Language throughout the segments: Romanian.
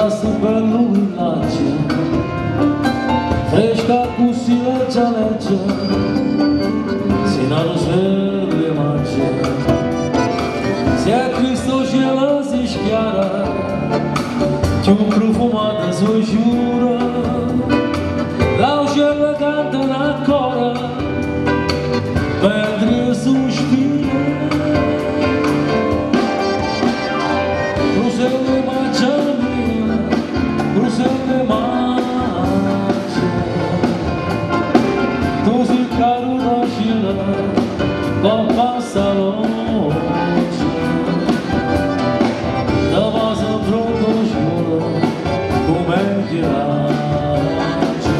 lasă pe lui lace, freșca cu silecea lege, sinarul svele mace. Se Hristos e la zici chiara, che-un profumato sua giura, l'auge canta una cora, mentre sospira. Rusele macia mia, Rusele macia, tu sei caro da scena, con passa l'occhio, da base pronto giuro, come ghiaccia.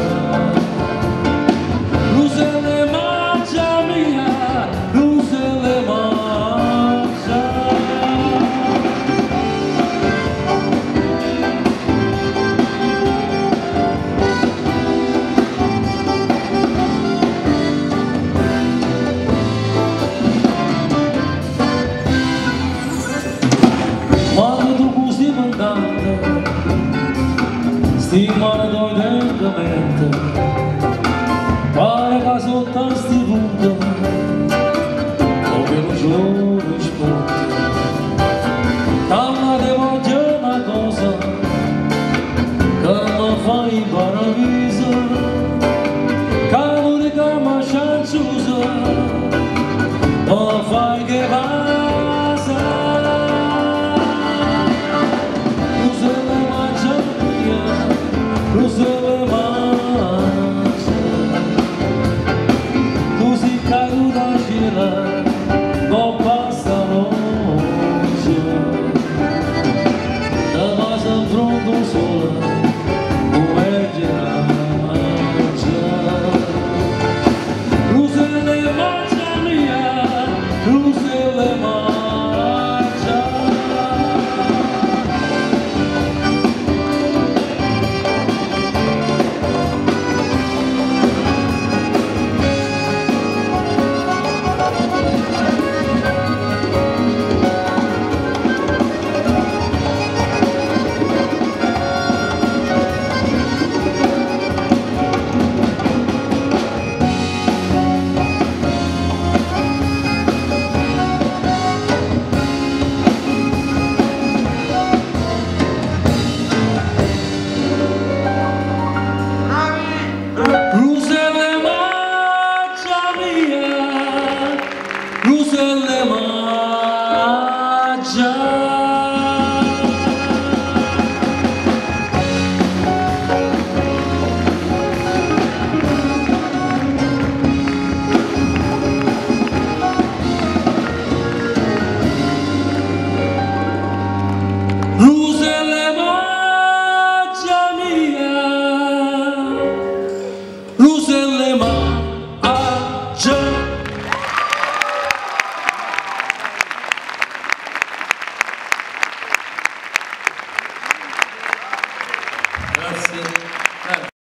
Rusele macia mia, Rusele macia. Stimare doi lentamente, pare che sotto sti punti, come un giorno risponde. Tanto ti voglio una cosa, che mi fai in paradiso, che l'unica mi scianciusa, mi fai che passa. Rusele macia mia, Rusele macia, tu sei caro da scena, non passa l'occhio, da base in fronte sola, come ghiaccia. Rusele macia mia, Rusele macia. Rusele macia mia, Rusele macia.